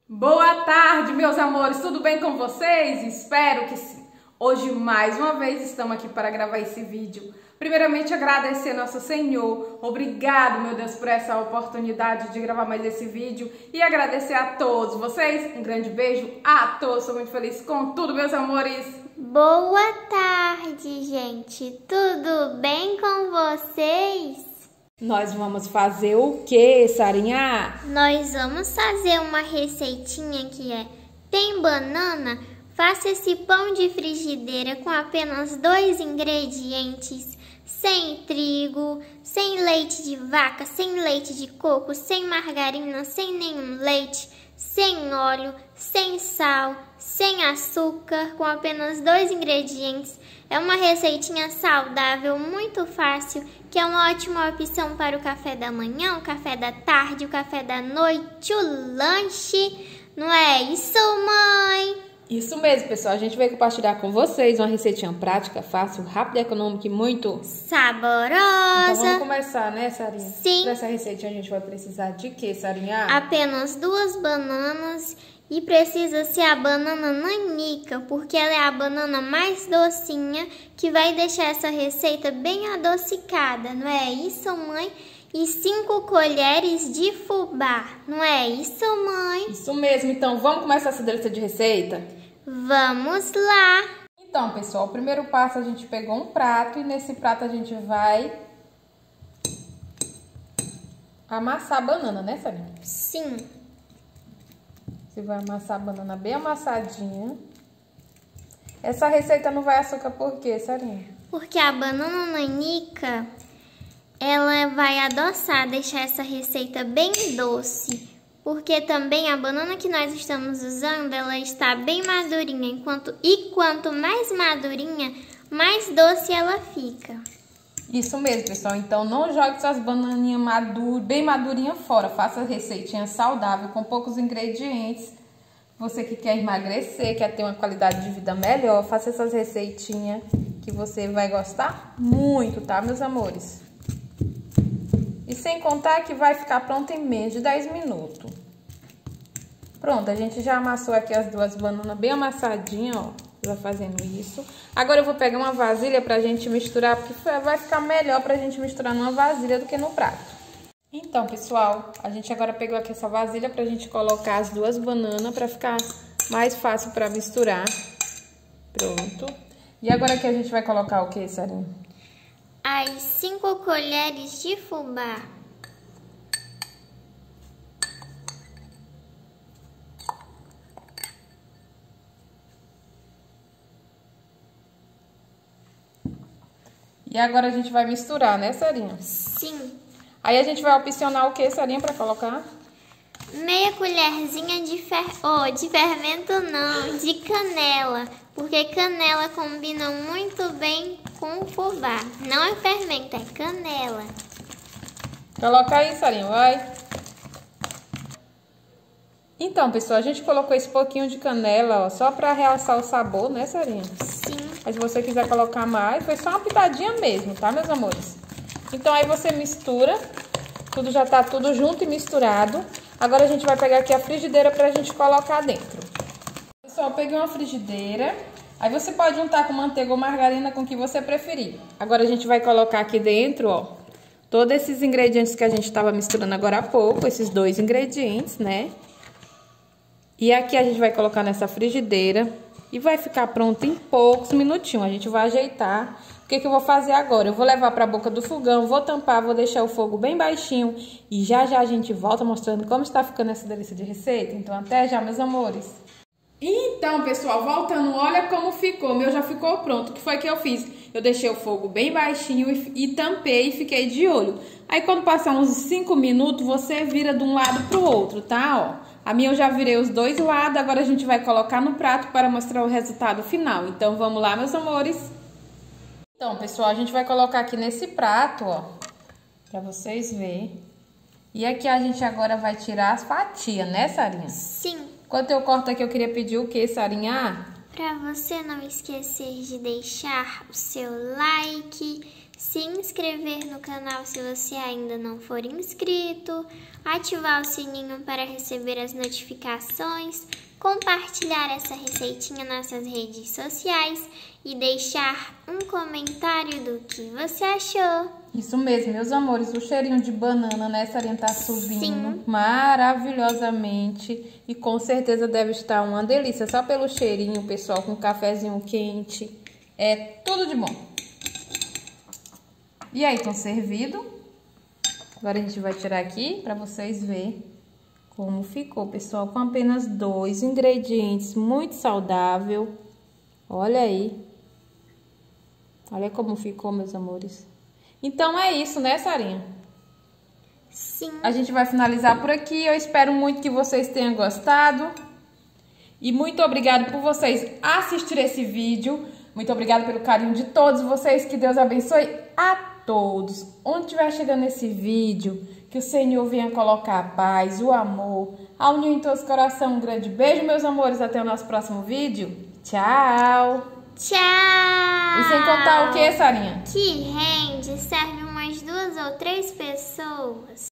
Boa tarde, meus amores, tudo bem com vocês? Espero que sim. Hoje, mais uma vez, estamos aqui para gravar esse vídeo. Primeiramente, agradecer nosso Senhor. Obrigado, meu Deus, por essa oportunidade de gravar mais esse vídeo. E agradecer a todos vocês. Um grande beijo a todos. Sou muito feliz com tudo, meus amores. Boa tarde, gente. Tudo bem com vocês? Nós vamos fazer o que, Sarinha? Nós vamos fazer uma receitinha que tem banana. Faça esse pão de frigideira com apenas 2 ingredientes, sem trigo, sem leite de vaca, sem leite de coco, sem margarina, sem nenhum leite, sem óleo, sem sal, sem açúcar, com apenas 2 ingredientes. É uma receitinha saudável, muito fácil, que é uma ótima opção para o café da manhã, o café da tarde, o café da noite, o lanche. Não é isso, mãe? Isso mesmo, pessoal. A gente vai compartilhar com vocês uma receitinha prática, fácil, rápida, econômica e muito saborosa. Então vamos começar, né, Sarinha? Sim. Para essa receitinha a gente vai precisar de quê, Sarinha? Apenas 2 bananas e precisa ser a banana nanica, porque ela é a banana mais docinha que vai deixar essa receita bem adocicada, não é isso, mãe? E 5 colheres de fubá, não é isso, mãe? Isso mesmo. Então vamos começar essa delícia de receita? Vamos lá! Então, pessoal, o primeiro passo a gente pegou um prato e nesse prato a gente vai amassar a banana, né, Sarinha? Sim. Você vai amassar a banana bem amassadinha. Essa receita não vai açúcar por quê, Sarinha? Porque a banana nanica, ela vai adoçar, deixar essa receita bem doce. Porque também a banana que nós estamos usando, ela está bem madurinha. Quanto mais madurinha, mais doce ela fica. Isso mesmo, pessoal. Então não jogue essas bananinhas bem madurinhas fora. Faça receitinha saudável, com poucos ingredientes. Você que quer emagrecer, quer ter uma qualidade de vida melhor, faça essas receitinhas que você vai gostar muito, tá, meus amores? E sem contar que vai ficar pronto em menos de 10 minutos. Pronto, a gente já amassou aqui as 2 bananas bem amassadinhas, ó. Vai fazendo isso. Agora eu vou pegar uma vasilha pra gente misturar, porque vai ficar melhor pra gente misturar numa vasilha do que no prato. Então, pessoal, a gente agora pegou aqui essa vasilha pra gente colocar as 2 bananas pra ficar mais fácil pra misturar. Pronto. E agora aqui a gente vai colocar o que, Sarinha? As 5 colheres de fubá. E agora a gente vai misturar, né, Sarinha? Sim. Aí a gente vai opcionar o que, Sarinha, pra colocar? Meia colherzinha de fermento não, de canela. Porque canela combina muito bem com o fubá. Não é fermento, é canela. Coloca aí, Sarinha, vai. Então, pessoal, a gente colocou esse pouquinho de canela, ó, só pra realçar o sabor, né, Sarinha? Sim. Mas se você quiser colocar mais, foi só uma pitadinha mesmo, tá, meus amores? Então, aí você mistura, tudo já tá tudo junto e misturado. Agora a gente vai pegar aqui a frigideira pra gente colocar dentro. Pessoal, eu peguei uma frigideira. Aí você pode juntar com manteiga ou margarina, com o que você preferir. Agora a gente vai colocar aqui dentro, ó, todos esses ingredientes que a gente tava misturando agora há pouco, esses 2 ingredientes, né? E aqui a gente vai colocar nessa frigideira e vai ficar pronto em poucos minutinhos. A gente vai ajeitar. O que eu vou fazer agora? Eu vou levar para a boca do fogão, vou tampar, vou deixar o fogo bem baixinho. E já já a gente volta mostrando como está ficando essa delícia de receita. Então até já, meus amores. Então, pessoal, voltando, olha como ficou. O meu já ficou pronto. O que foi que eu fiz? Eu deixei o fogo bem baixinho e tampei e fiquei de olho. Aí quando passar uns 5 minutos, você vira de um lado pro outro, tá? Ó. A minha eu já virei os 2 lados, agora a gente vai colocar no prato para mostrar o resultado final. Então, vamos lá, meus amores. Então, pessoal, a gente vai colocar aqui nesse prato, ó, para vocês verem. E aqui a gente agora vai tirar as fatias, né, Sarinha? Sim. Enquanto eu corto aqui, eu queria pedir o que, Sarinha? Para você não esquecer de deixar o seu like, se inscrever no canal se você ainda não for inscrito, ativar o sininho para receber as notificações, compartilhar essa receitinha nas suas redes sociais e deixar um comentário do que você achou. Isso mesmo, meus amores, o cheirinho de banana, né, Sarinha, tá subindo Sim. maravilhosamente e com certeza deve estar uma delícia, só pelo cheirinho, pessoal, com um cafezinho quente, é tudo de bom. E aí, estão servidos? Agora a gente vai tirar aqui para vocês verem como ficou, pessoal, com apenas 2 ingredientes, muito saudável. Olha aí. Olha como ficou, meus amores. Então é isso, né, Sarinha? Sim. A gente vai finalizar por aqui. Eu espero muito que vocês tenham gostado. E muito obrigado por vocês assistirem esse vídeo. Muito obrigada pelo carinho de todos vocês. Que Deus abençoe a todos. Onde estiver chegando esse vídeo, que o Senhor venha colocar a paz, o amor, a união em todos os corações. Um grande beijo, meus amores. Até o nosso próximo vídeo. Tchau! Tchau! E sem contar o que, Sarinha? Que rende, serve umas 2 ou 3 pessoas.